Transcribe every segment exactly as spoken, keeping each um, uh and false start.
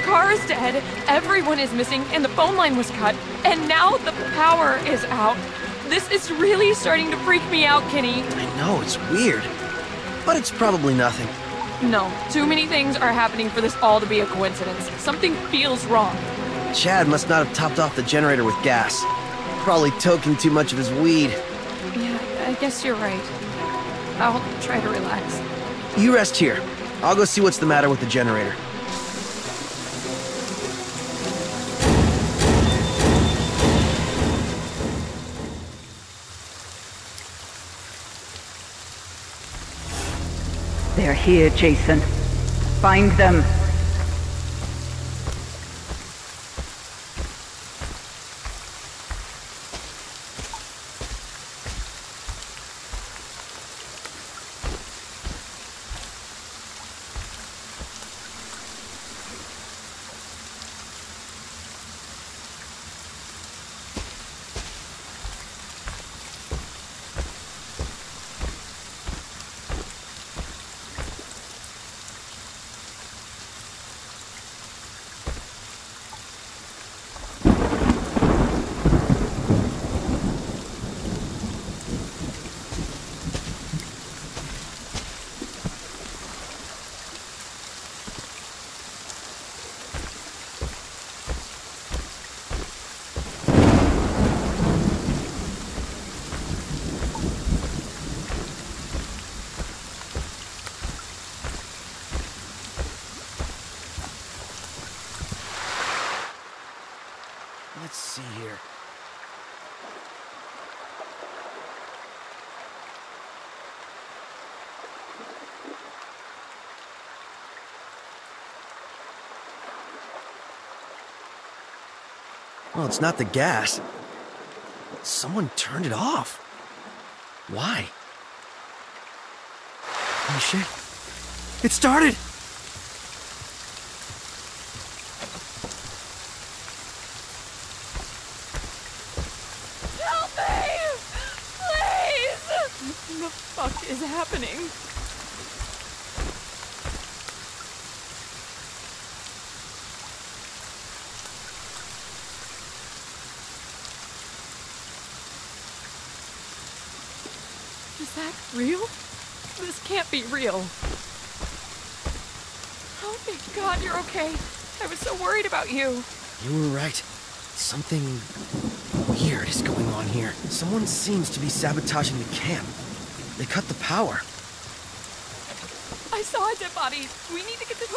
car is dead, everyone is missing, and the phone line was cut, and now the power is out. This is really starting to freak me out, Kenny. I know, it's weird. But it's probably nothing. No, too many things are happening for this all to be a coincidence. Something feels wrong. Chad must not have topped off the generator with gas. Probably toking too much of his weed. Yeah, I guess you're right. I'll try to relax. You rest here. I'll go see what's the matter with the generator. They're here, Jason. Find them. Let's see here. Well, it's not the gas. Someone turned it off. Why? Oh shit. It started! Help me! Please! What the fuck is happening? Is that real? This can't be real. Oh, thank God you're okay. I was so worried about you. You were right. Something weird is going on here. Someone seems to be sabotaging the camp. They cut the power. I saw a dead body. We need to get this...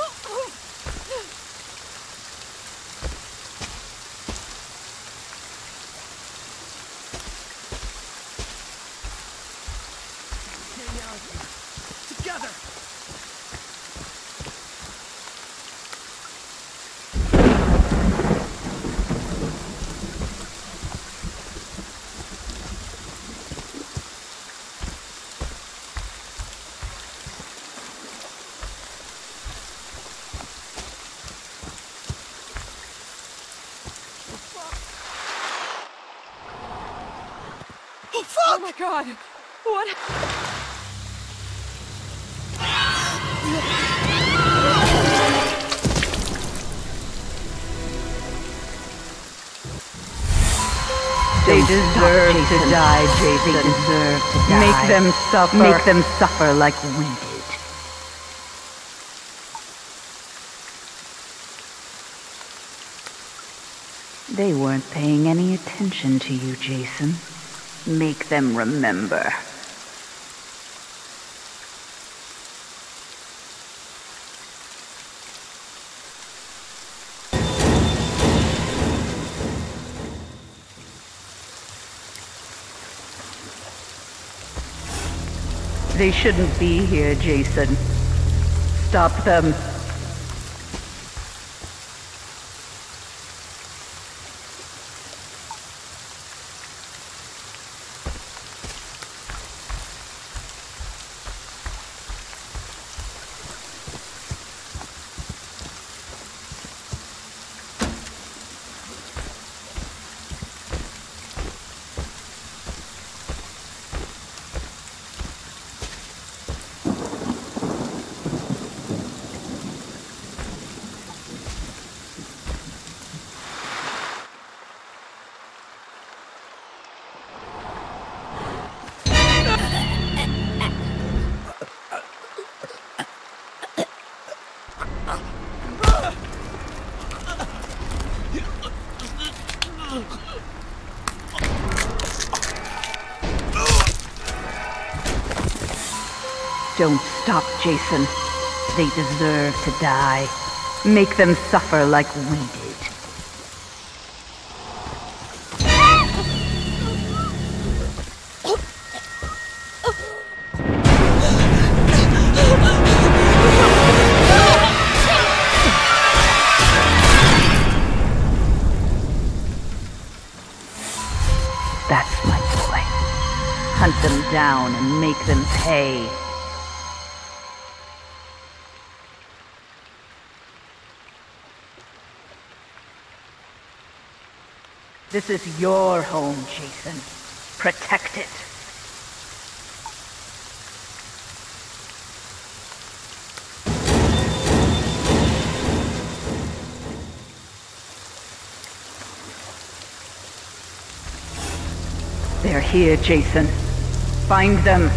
Together! Oh, fuck! Oh my God. What? They deserve to die, Jason. They deserve to die. Make them suffer. Make them suffer like we did. They weren't paying any attention to you, Jason. Make them remember. They shouldn't be here, Jason. Stop them. Don't stop, Jason. They deserve to die. Make them suffer like we did. That's my boy. Hunt them down and make them pay. This is your home, Jason. Protect it. They're here, Jason. Find them.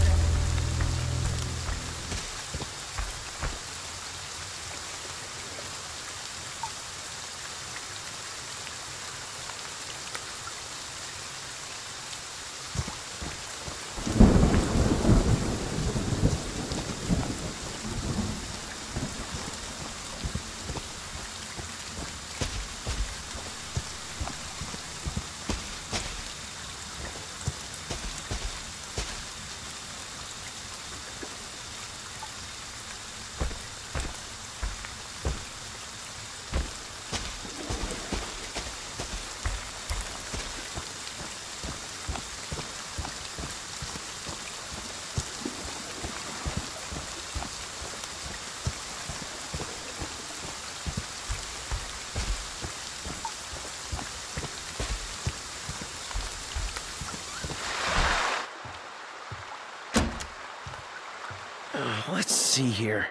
Let's see here.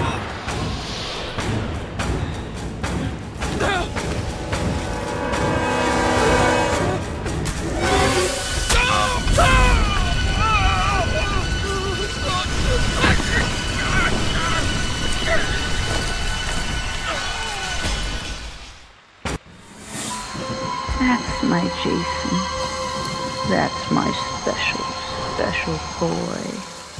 That's my Jason. That's my special, special boy.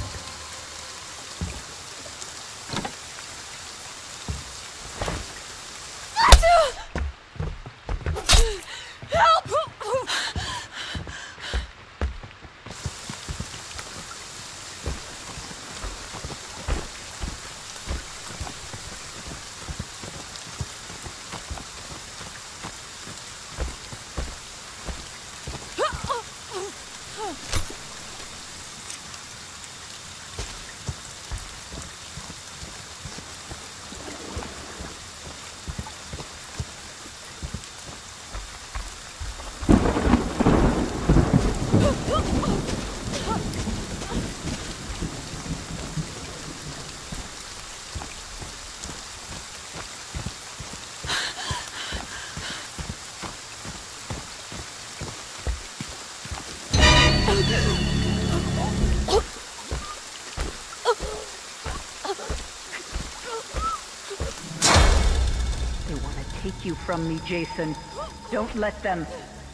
They want to take you from me, Jason. Don't let them.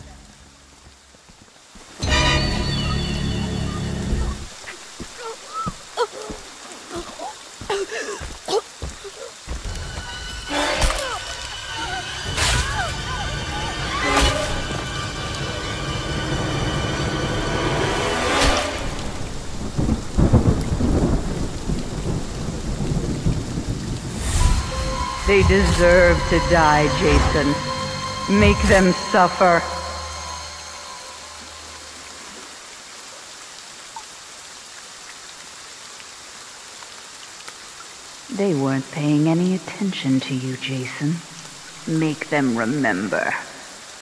They deserve to die, Jason. Make them suffer. They weren't paying any attention to you, Jason. Make them remember.